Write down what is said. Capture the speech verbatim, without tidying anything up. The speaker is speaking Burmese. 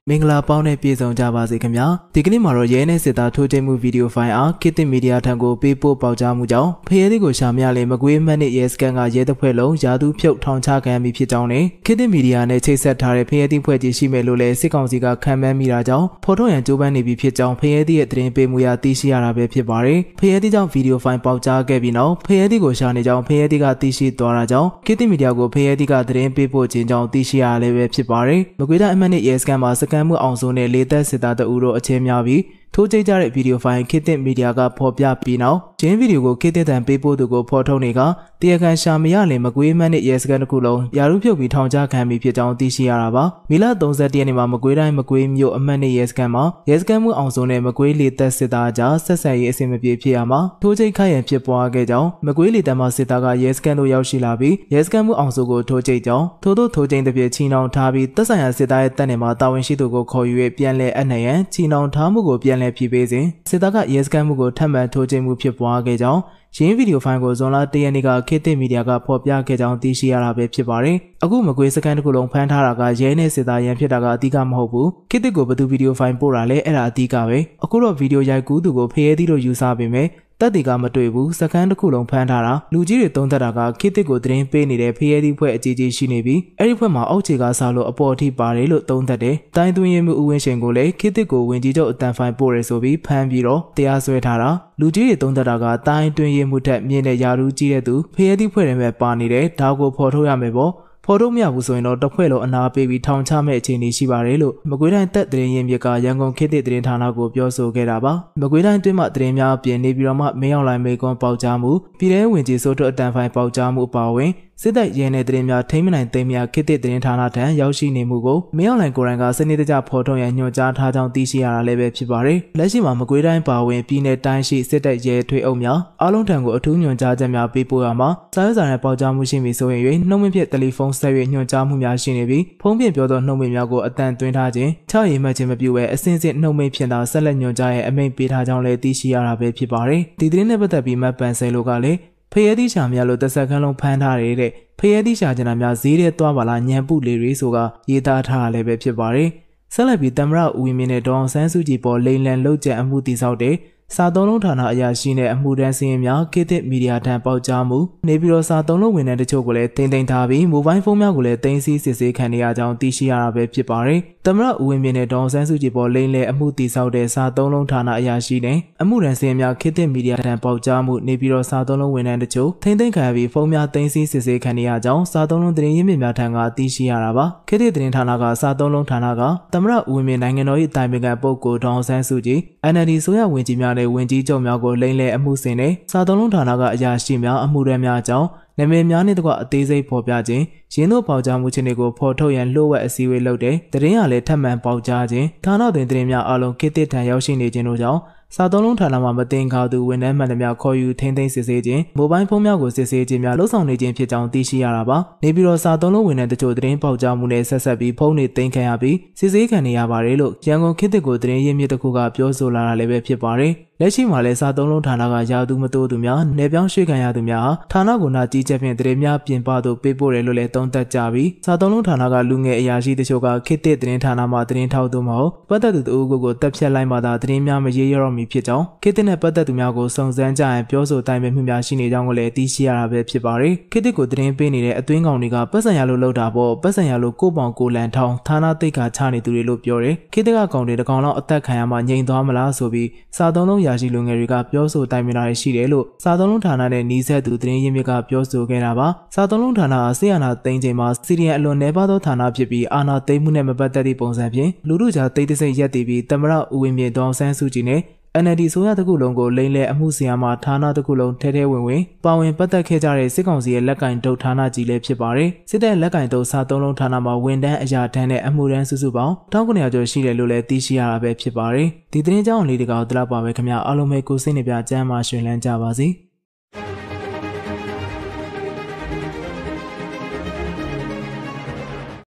မင်္ဂလာပေါင်းနဲ့ပြည့်စုံကြပါစေခင်ဗျာဒီကနေ့မှာတော့ရဲနဲ့စစ်သားထိုးကျင်းမှုဗီဒီယိုဖိုင်အားခေတ်သစ်မီဒီယာထံကိုပေးပို့ပေါက်ကြားမှုကြောင့်ဖရဲသည့်ကိုရှာမရလေမကွေးမတ်နဲ့ရဲစကန်ကရဲတပ်ဖွဲ့လုံးယာသူဖြုတ်ထောင်ချခံမိဖြစ်ကြောင်းနဲ့ခေတ်သစ်မီဒီယာနဲ့ချိတ်ဆက်ထားတဲ့ဖရဲသည့်ဖွဲ့ကြီးရှိမယ်လို့လည်းစစ်ကောင်စီကခံမှန်းမိတာကြောင့်ဖော်ထုတ်ရန်ကြိုးပမ်းနေပြီဖြစ်ကြောင်းဖရဲသည့်ရဲ့သတင်းပေးမှုရသိရှိရတာပဲဖြစ်ပါတယ်ဖရဲသည့်ကြောင့်ဗီဒီယိုဖိုင်ပေါက်ကြားခဲ့ပြီးနောက်ဖရဲသည့်ကိုရှာနေကြောင်းဖရဲသည့်ကသိရှိသွားတာကြောင့်ခေတ်သစ်မီဒီယာကိုဖရဲသည့်ကသတင်းပေးပို့ခြင်းကြောင့်သိရှိရလည်းပဲဖြစ်ပါတယ်မကွေးတိုင်းအမှတ်နဲ့ရဲစကန်မှာစကန်မှုအောင်စိုးနဲ့လေသက်စစ်သားတအူတို့အခြေများပြီးထိုးကျိတ်ကြတဲ့ဗီဒီယိုဖိုင်ခေတ်သစ်မီဒီယာကဖော်ပြပြီးနောက်ဂျင်းဗီဒီယိုကိုခေတ်သစ်တန်ပေးပို့သူကိုဖော်ထုတ်နေကတရားခံရှာမရလင်မကွေးမှန်းနဲ့ရဲစကန်တစ်ခုလုံးယာရုဖြုတ်ပြီးထောင်ချခံမိဖြစ်ကြောင်းသိရှိရတာပါမီလ၃၁ရက်နေ့မှာမကွေးတိုင်းမကွေးမြို့အမှတ်နဲ့ရဲစကန်မှာရဲစကန်မှုအောင်စုံနဲ့မကွေးလေသက်စစ်သားကြားဆက်ဆံရေးအဆင်မပြေဖြစ်ရမှာထိုးကျိတ်ခိုက်ရန်ဖြစ်ပွားခဲ့ကြောင်းမကွေးလေသက်မှစစ်သားကရဲစကန်တို့ရောက်ရှိလာပြီးရဲစကန်မှုအောင်စုကိုထိုးကျိတ်ကြောင်းထိုးထိုးထိုးကျိတ်တစ်ပြည့်ချီနှောင်ထားပြီးသက်ဆိုင်ရာစစ်သားရဲ့တပ်နယ်မှာတာဝန်ရှိသူကိုခေါ်ယူ၍ပြန်လည်အနှံ့ရန်ချီနှောင်ထားမှုကိုပြန်လည်ဖြည့်ပေးစဉ်စစ်သားကရဲစကန်မှုကိုထပ်မံထိုးကျိတ်မှုဖြစ်ပွားခဲ့ကြောင်းရင်းဗီဒီယိုဖိုင်ကိုဇွန်လ၁ရက်နေ့ကခေတ်သစ်မီဒီယာကဖော်ပြခဲ့ကြောင်းသိရှိရတာပဲဖြစ်ပါတယ်။အခုမကွေးစကန်တစ်ခုလုံးဖမ်းထားတာကရဲနဲ့စစ်သားရန်ဖြစ်တာကအဓိကမဟုတ်ဘူး။ခေတ်သစ်ကိုဘယ်သူဗီဒီယိုဖိုင်ပို့တာလဲအဲ့ဒါအဓိကပဲ။အခုတော့ဗီဒီယိုရိုက်ကူးသူကိုဖရဲသီးလို့ယူဆပေမဲ့တက်တီကမတွေ့ဘူးစကန်တစ်ခုလုံးဖမ်းထားတာလူကြီးတွေသုံးသက်တာကခေတ်သစ်ကိုသတင်းပေးနေတဲ့ဖရဲသီးဖွဲ့အကြီးကြီးရှိနေပြီးအဲ့ဒီဖွဲ့မှာအောက်ခြေကစားလို့အပေါ်အထိပါတယ်လို့သုံးသက်တယ်။တိုင်းသွင်းရမှုဦးဝင်းရှင်ကိုလည်းခေတ်သစ်ကိုဝင်ကြီးချုပ်အတန်ဖိုင်ပို့ရဲဆိုပြီးဖမ်းပြီးတော့တရားစွဲထားတာလူကြီးတွေသုံးသက်တာကတိုင်းသွင်းရမှုထက်မြင့်တဲ့ယာရူးကြီးတဲ့သူဖရဲသီးဖွဲ့တွေမဲ့ပါနေတဲ့ဒါကိုဖော်ထုတ်ရမယ်ပေါ့ဖော်ထုတ်မရဘူးဆိုရင်တော့တစ်ဖွဲ့လုံးအနာပေးပြီးထောင်ချမဲ့အခြေအနေရှိပါတယ်လို့မကွေးတိုင်းတပ်သတင်းရင်းမြစ်ကရန်ကုန်ခေတ်သစ်သတင်းဌာနကိုပြောဆိုခဲ့တာပါမကွေးတိုင်းတွင်းမှသတင်းများပြင်နေပြီးတော့မှမင်းအောင်လှိုင်မေကွန်ပေါက်ကြားမှုပြည်ထောင်ဝင်ကြီးစိုးထွတ်အတန်ဖိုင်ပေါက်ကြားမှုအပါအဝင်စစ်တပ်ရဲနယ်သတင်းများထိမ့်မနိုင်သိမ်းများခေတ်သစ်သတင်းဌာနထံရောက်ရှိနေမှုကိုမင်းအောင်လှိုင်ကိုယ်တိုင်ကစနစ်တကျဖော်ထုတ်ရန်ညွှန်ကြားထားကြောင်းသိရှိရတာလည်းပဲဖြစ်ပါတယ်လက်ရှိမှာမကွေးတိုင်းပါဝင်ပြည်နယ်တိုင်းရှိစစ်တပ်ရဲထွေအုပ်များအားလုံးထံကိုအထူးညွှန်ကြားချက်များပေးပို့ရမှာစာရွက်စာတမ်းပေါက်ကြားမှုရှိပြီဆိုရင်၍နှုတ်မဖြစ်တယ်လီဖုန်းဆက်၍ညွှန်ကြားမှုများရှိနေပြီးဖုန်းဖြင့်ပြောသောနှုတ်မိတ်များကိုအတန်သွင်းထားခြင်းချရည်မှတ်ခြင်းမပြုဘဲအစင်းစစ်နှုတ်မိတ်ဖြင့်သာဆက်လက်ညွှန်ကြားရန်အမိန့်ပေးထားကြောင်းလည်းသိရှိရတာပဲဖြစ်ပါတယ်ဒီသတင်းနဲ့ပတ်သက်ပြီးမတ်ပန်ဆယ်လိုကလည်းဖရဲသီးရှာများလို့တစ်ဆက်ခန်းလုံးဖမ်းထားရတဲ့ဖရဲသီးရှာကျင်တာများဈေးထဲသွားပါလားညံပုလေးတွေဆိုကရေးသားထားရလည်းပဲဖြစ်ပါတယ်ဆက်လက်ပြီးတမရဦးဝင်းမြင့်နဲ့ဒေါအောင်ဆန်းစုကြည်ပေါ်လိန်လန်လုတ်ကြံအမှုတည်ဆောက်တဲ့စာသုံးလုံးဌာနအရာရှိနဲ့အမှုတန်းစင်းများခေတ်သစ်မီဒီယာထံပေါက်ကြားမှုနေပြီးတော့စာသုံးလုံးဝန်ထမ်းတချို့ကိုလည်းတင်သိမ်းထားပြီးမိုဘိုင်းဖုန်းများကိုလည်းတင်စီစစ်ဆေးခံနေရကြောင်းသိရှိရတာပဲဖြစ်ပါတယ်။တမရဦးဝင်းမြင့်နဲ့ဒေါအောင်ဆန်းစုကြည်ပေါ်လိန်လယ်အမှုတည်ဆောက်တဲ့စာသုံးလုံးဌာနအရာရှိနဲ့အမှုတန်းစင်းများခေတ်သစ်မီဒီယာထံပေါက်ကြားမှုနေပြီးတော့စာသုံးလုံးဝန်ထမ်းတချို့တင်သိမ်းခံပြီးဖုန်းများတင်စီစစ်ဆေးခံနေရကြောင်းစာသုံးလုံးသတင်းရင်းမြစ်များထံကသိရှိရတာပါ။ခေတ်သစ်သတင်းဌာနကစာသုံးလုံးဌာနကတမရဦးဝင်းမြင့်နိုင်ငံတော်၏အတိုင်ပင်ခံပုဂ္ဂိုလ်ဒေါအောင်ဆန်းစုကြည် အန် အယ် ဒီ ဆိုရဝင်ကြီးများနဲ့ဝင်ကြီးချုပ်များကိုလိမ့်လဲအမှုစင်နဲ့စာသုံးလုံးဌာနကအရာရှိများအမှုရမ်းများအကြောင်းနာမည်များနဲ့တကွအသေးစိတ်ဖော်ပြခြင်းရင်းတို့ပေါက်ကြားမှုခြင်းတွေကိုဖော်ထုတ်ရန်လှုပ်ဝက်အစည်းအဝေးလုပ်တဲ့သတင်းရလည်းထပ်မံပေါက်ကြားခြင်းဌာနတွင်သတင်းများအလုံးခေတ်သစ်ထံရောက်ရှိနေခြင်းတို့ကြောင့်စာသုံးလုံးဌာနမှာမတင်ကားသူဝန်ထမ်းမှန်သမျှခေါ်ယူထိန်းသိမ်းစစ်ဆေးခြင်းမိုဘိုင်းဖုန်းများကိုစစ်ဆေးခြင်းများလှုပ်ဆောင်နေခြင်းဖြစ်ကြောင်းသိရှိရတာပါနေပြီးတော့စာသုံးလုံးဝန်ထမ်းတချို့သတင်းပေါက်ကြားမှုနဲ့ဆက်ဆက်ပြီးဖုန်းတွေတင်ခံရပြီးစစ်ဆေးခံနေရပါတယ်လို့ရန်ကုန်ခေတ်သစ်ကိုသတင်းရင်းမြစ်တစ်ခုကပြောဆိုလာတာလည်းပဲဖြစ်ပါတယ်လက်ရှိမှာလည်းစာသုံးလုံးဌာနကယာသူမတိုးသူများနေပြောင်းရွှေ့ခံရသူများဌာနကိုနာကြီးချက်ဖြင့်သတင်းများပြင်ပသို့ပေးပို့တယ်လို့လည်းသုံးသပ်ကြပြီးစာသုံးလုံးဌာနကလူငယ်အရာရှိတချို့ကခေတ်သစ်သတင်းဌာနမှာသတင်းထောက်သူမဟုတ်ပတ်သက်သူတဦးကိုတက်ဖြတ်လိုက်မှသာသတင်းများမရေးရတော့မီဖြစ်ကြောင်းခေတ်သစ်နဲ့ပတ်သက်သူများကိုစုံစမ်းကြရင်ပြောဆိုတိုင်ပင်မှုများရှိနေကြောင်းကိုလည်းသိရှိရတာပဲဖြစ်ပါတယ်ခေတ်သစ်ကိုသတင်းပေးနေတဲ့အသွင်းကောင်တွေကပတ်စံရလို့လောက်တာပေါ့ပတ်စံရလို့ကိုပောင်ကိုလန်ထောင်းဌာနတိတ်ကချနေသူတွေလို့ပြောတယ်ခေတ်သစ်ကကောင်တွေတကောင်လောက်အသက်ခံရမှငြိမ်သွားမလားဆိုပြီးစာသုံးလုံးရာရှိလူငယ်တွေကပြောဆိုတိုင်ပင်တာရှိတယ်လို့စာသုံးလုံးဌာနနဲ့နှီးဆက်သူသတင်းရင်းမြစ်ကပြောဆိုခဲ့တာပါစာသုံးလုံးဌာနအားဆေးအာဏာသိမ်းချိန်မှာစီရီယံအလွန်နှဲပါသောဌာနဖြစ်ပြီးအာဏာသိမ်းမှုနဲ့မပတ်သက်သည့်ပုံစံဖြင့်လူထုကြားတိတ်တဆိတ်ရက်တည်ပြီးတမရဦးဝင်းမြင့်ဒေါအောင်ဆန်းစုကြည်နဲ့ အန် အယ် ဒီ ဆိုရတစ်ခုလုံးကိုလိမ့်လဲအမှုစီယာမှာဌာနတစ်ခုလုံးထဲထဲဝင်ဝင်ပါဝင်ပတ်သက်ခဲ့ကြတဲ့စစ်ကောင်စီရဲ့လက်ကင်တုတ်ဌာနကြီးလည်းဖြစ်ပါတယ်စစ်တပ်လက်ကင်တုတ်စာသုံးလုံးဌာနမှာဝန်ထမ်းအရာထမ်းနဲ့အမှုရန်စုစုပေါင်းတစ်ထောင်ခုနှစ်ရာကျော်ရှိတယ်လို့လည်းသိရှိရတာပဲဖြစ်ပါတယ်ဒီသတင်းကြောင်းလေးတကောက်တလောက်ပါပဲခင်ဗျာအားလုံးပဲကိုစိတ်နှပြကျမ်းမာရှင်လန်းကြပါစေ